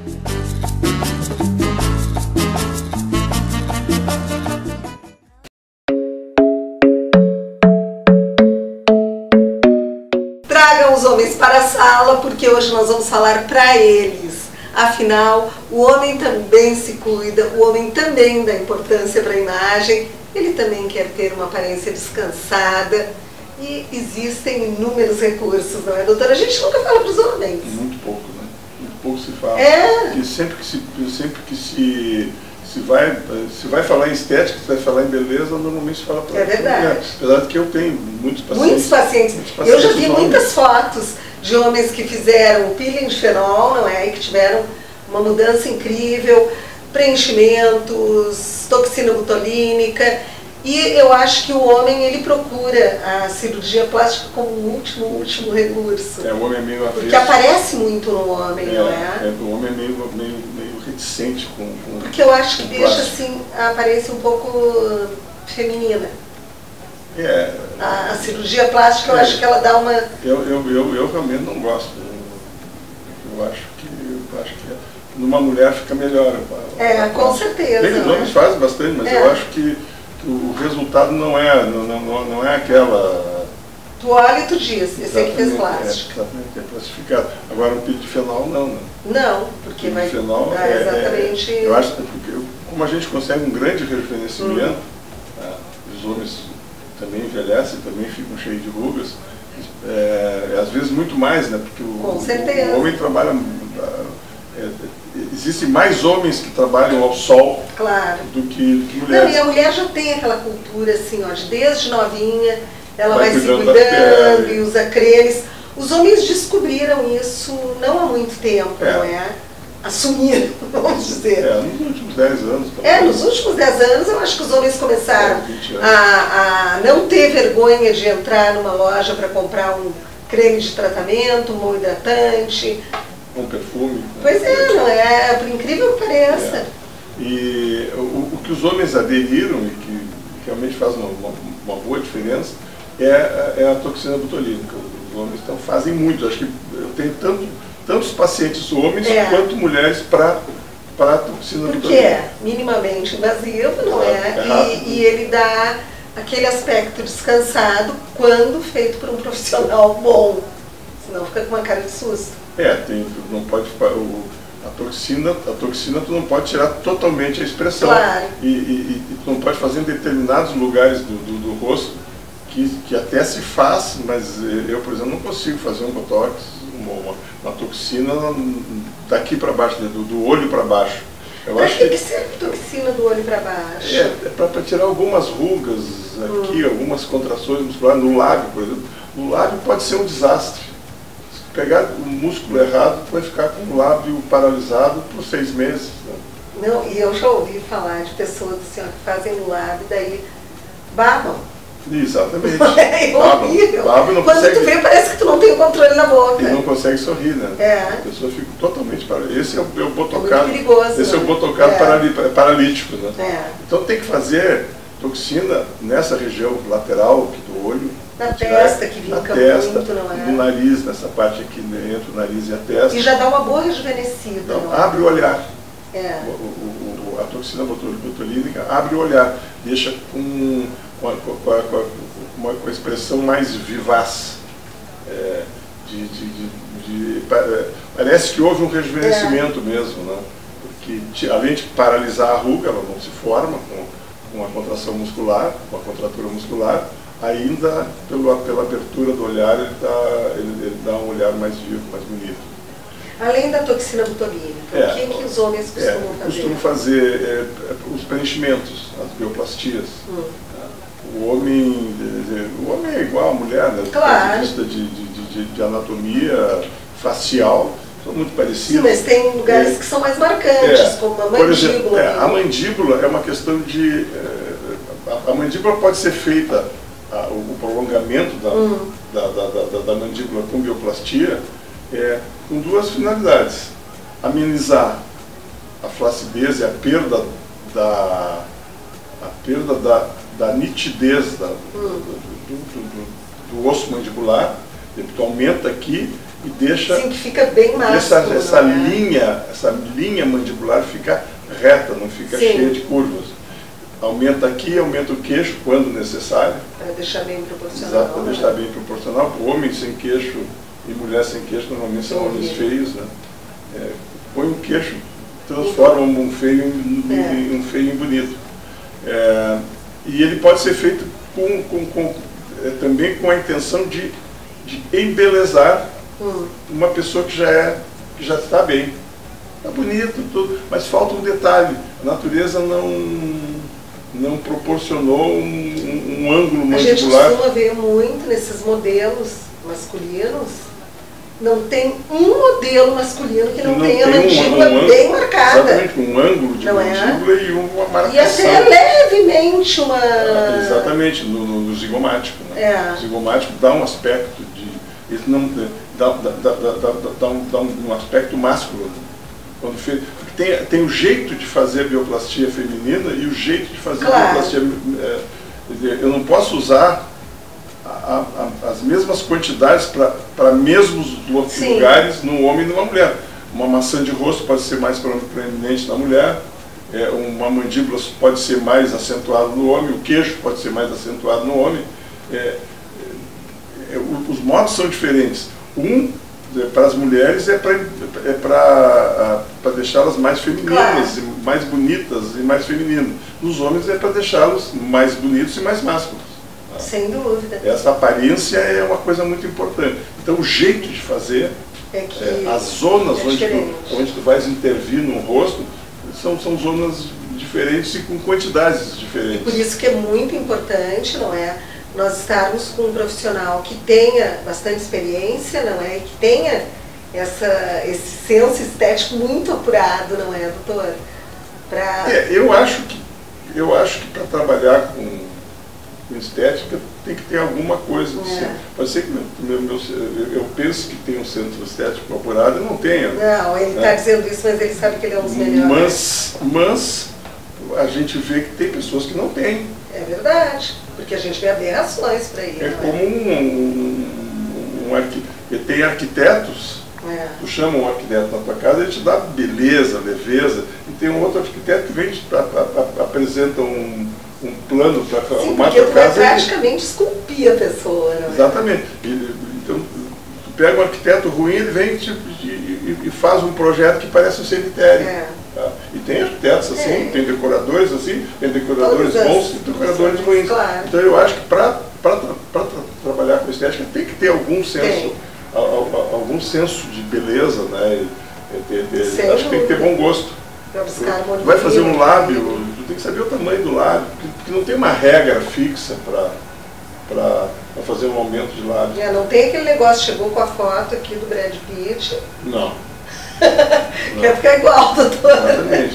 Tragam os homens para a sala, porque hoje nós vamos falar para eles. Afinal, o homem também se cuida, o homem também dá importância para a imagem, ele também quer ter uma aparência descansada e existem inúmeros recursos, não é, doutora? A gente nunca fala para os homens. Muito pouco, né? Muito pouco se fala. É. Porque sempre que se vai falar em estética, se vai falar em beleza, normalmente se fala para É verdade. Apesar de que eu tenho muitos pacientes. Muitos pacientes. Eu já vi muitas fotos de homens que fizeram o peeling de fenol, não é? E que tiveram uma mudança incrível, preenchimentos, toxina botulínica. E eu acho que o homem, ele procura a cirurgia plástica como um último recurso. O homem é meio avesso. Porque aparece muito no homem, não é? O homem é meio reticente com porque eu acho que deixa plástico. assim a aparência um pouco feminina. A cirurgia plástica, eu acho que ela dá uma... Eu realmente não gosto. Eu acho que numa mulher fica melhor. Com certeza. Bem, os homens fazem bastante, mas eu acho que o resultado não é aquela... Tu olha e tu diz, esse aqui fez plástico. Exatamente, é plastificado. Agora o peeling de fenol não, né? Não, porque vai fenol exatamente... eu acho que como a gente consegue um grande rejuvenescimento, os homens também envelhecem, também ficam cheios de rugas, às vezes muito mais, né? Porque o homem trabalha... Existem mais homens que trabalham ao sol do que mulheres. Não, e a mulher já tem aquela cultura assim, ó, desde novinha, ela vai se cuidando e usa cremes. Os homens descobriram isso não há muito tempo, não é? Assumiram, vamos dizer. Nos últimos 10 anos. Nos últimos 10 anos eu acho que os homens começaram a não ter vergonha de entrar numa loja para comprar um creme de tratamento, um hidratante. Um perfume. Pois não é? Por incrível que pareça. E o que os homens aderiram e que realmente faz uma boa diferença é a toxina botulínica. Os homens fazem muito. Acho que eu tenho tantos pacientes homens quanto mulheres para a toxina botulínica. Porque é minimamente invasivo, não é? E ele dá aquele aspecto descansado quando feito por um profissional bom. Senão fica com uma cara de susto. Não pode, a toxina tu não pode tirar totalmente a expressão. Claro. E tu não pode fazer em determinados lugares do rosto que até se faz, mas eu, por exemplo, não consigo fazer um botox, uma toxina daqui para baixo, do olho para baixo. Mas tem que ser toxina do olho para baixo. É para tirar algumas rugas aqui, algumas contrações musculares no lábio, por exemplo. No lábio pode ser um desastre. Pegar o músculo errado, tu vai ficar com o lábio paralisado por 6 meses. Né? Não, e eu já ouvi falar de pessoas assim, que fazem no lábio e daí babam. Exatamente. É horrível. Quando consegue... tu vê, parece que tu não tem o controle na boca. E não consegue sorrir, né? A pessoa fica totalmente paralisada. Esse é o botocado. É perigoso, esse é o botocado paralítico, né? Então tem que fazer toxina nessa região lateral aqui do olho. Na testa, que vinca muito, não é? No nariz, nessa parte aqui entre o nariz e a testa. E já dá uma boa rejuvenescida. Então, abre o olhar. A toxina botulínica abre o olhar, deixa com uma expressão mais vivaz. Parece que houve um rejuvenescimento mesmo, né? Porque além de paralisar a ruga, ela não se forma com a contração muscular, com a contratura muscular. Ainda pela abertura do olhar, ele dá um olhar mais vivo, mais bonito. Além da toxina botulínica, o que os homens costumam fazer? Costumam fazer os preenchimentos, as bioplastias. O homem é igual à mulher, né? Claro. Do ponto de vista de anatomia facial, são muito parecidos. Sim, mas tem lugares que são mais marcantes, como a mandíbula. Por exemplo, a mandíbula é uma questão de... a mandíbula pode ser feita, o prolongamento da mandíbula com bioplastia, com duas finalidades: amenizar a flacidez e a perda da nitidez do osso mandibular, tu aumenta aqui e deixa... Sim, que fica bem másculo. Essa linha mandibular fica reta, não fica cheia de curvas. Aumenta aqui, aumenta o queixo quando necessário. Para deixar bem proporcional. Exato, para deixar bem proporcional. O homem sem queixo e mulher sem queixo normalmente são homens feios, né? Põe um queixo, transforma um feio em feio em bonito. E ele pode ser feito também com a intenção de embelezar uma pessoa que já está bem. Está bonito, tudo, mas falta um detalhe. A natureza não proporcionou um ângulo mandibular. A gente costuma ver muito nesses modelos masculinos, não tem um modelo masculino que não tenha a mandíbula bem marcada. Exatamente, um ângulo de mandíbula e uma marcação. E até levemente uma... Exatamente, no zigomático. Né? O zigomático dá um aspecto isso não dá um aspecto másculo. Quando tem o jeito de fazer bioplastia feminina e o jeito de fazer bioplastia... eu não posso usar as mesmas quantidades para mesmos lugares num homem e numa mulher. Uma maçã de rosto pode ser mais proeminente na mulher, uma mandíbula pode ser mais acentuada no homem, o queixo pode ser mais acentuado no homem. Os modos são diferentes. Para as mulheres para deixá-las mais femininas, mais bonitas e mais femininas. Nos homens é para deixá-los mais bonitos e mais másculos. Sem dúvida. Essa aparência é uma coisa muito importante. Então o jeito de fazer, as zonas onde tu vais intervir no rosto, são zonas diferentes e com quantidades diferentes. E por isso que é muito importante, não é? Nós estarmos com um profissional que tenha bastante experiência, não é? Que tenha esse senso estético muito apurado, não é, doutor? Eu acho que para trabalhar com estética tem que ter alguma coisa. Pode ser que eu penso que tem um centro estético apurado e não tenha. Não, ele está dizendo isso, mas ele sabe que ele é um dos melhores. Mas a gente vê que tem pessoas que não têm. É verdade, porque a gente vê aberrações para ele. Tem arquitetos, tu chama um arquiteto na tua casa, ele te dá beleza, leveza, e tem um outro arquiteto que vem apresenta um plano para arrumar a tua casa. Porque praticamente esculpir a pessoa. Não é? Exatamente. Então, tu pega um arquiteto ruim, ele vem e faz um projeto que parece um cemitério. Tá? E tem arquitetos assim, tem decoradores assim, tem decoradores bons e decoradores ruins. Claro. Então eu acho que para trabalhar com estética tem que ter algum senso, algum senso de beleza, né? Acho que tem que ter bom gosto. Tu vai fazer um lábio, tu tem que saber o tamanho do lábio, porque não tem uma regra fixa para fazer um aumento de lábio. Não tem aquele negócio, chegou com a foto aqui do Brad Pitt. Não. Quer ficar igual, doutor. Exatamente.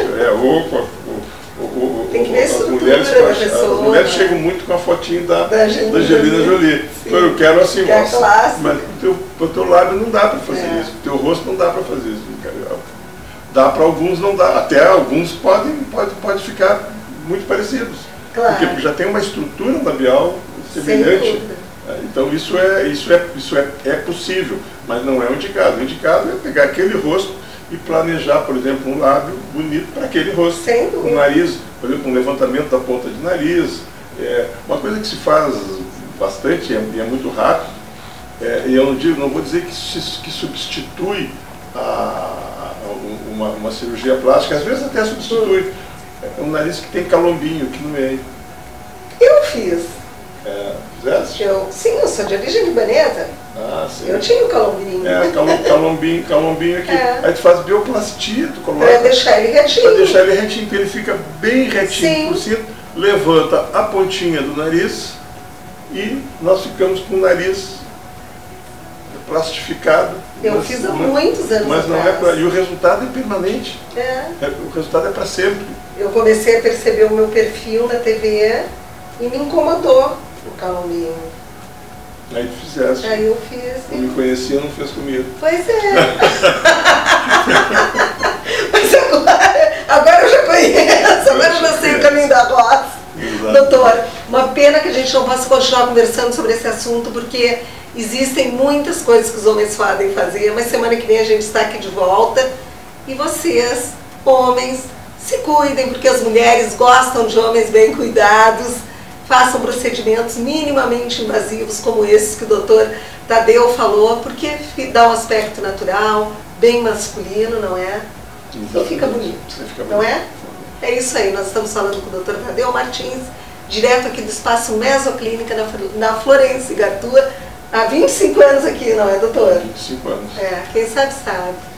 Tem que ver a estrutura da pessoa. As mulheres chegam muito com a fotinha da Angelina Jolie. Então eu quero assim, mas o teu lábio não dá para fazer isso, o teu rosto não dá para fazer isso. Dá para alguns, não dá. Até alguns pode ficar muito parecidos. Claro. Porque já tem uma estrutura labial semelhante. Então isso é possível, mas não é o indicado. O indicado é pegar aquele rosto e planejar, por exemplo, um lábio bonito para aquele rosto. Sem dúvida. Um nariz, por exemplo, um levantamento da ponta de nariz. Uma coisa que se faz bastante e é muito rápido, e eu não vou dizer que substitui uma cirurgia plástica, às vezes até substitui. É um nariz que tem calombinho aqui no meio. Eu fiz. Fizeste? Sim, eu sou de origem libanesa. Sim. Eu tinha o calombinho. Calombinho aqui. Aí tu faz bioplastia, tu coloca. Para deixar ele retinho. Para deixar ele retinho, então ele fica bem retinho por cima, levanta a pontinha do nariz e nós ficamos com o nariz plastificado. Eu fiz há muitos anos mas não atrás. E o resultado é permanente. O resultado é para sempre. Eu comecei a perceber o meu perfil na TV e me incomodou o calombinho. Aí tu fizeste. Aí eu fiz. Eu me conhecia, não fez comigo. Pois é. Mas agora eu já conheço, agora eu já sei o caminho da roça. Doutor, uma pena que a gente não possa continuar conversando sobre esse assunto, porque Existem muitas coisas que os homens podem fazer, mas semana que vem a gente está aqui de volta. E vocês, homens, se cuidem, porque as mulheres gostam de homens bem cuidados. Façam procedimentos minimamente invasivos como esses que o Dr. Tadeu falou, porque dá um aspecto natural, bem masculino, não é? Exatamente. E fica bonito, não é? É isso aí, nós estamos falando com o Dr. Tadeu Martins, direto aqui do Espaço Mesoclínica na Florêncio Gartua, há 25 anos aqui, não é, doutor? 25 anos. Quem sabe sabe.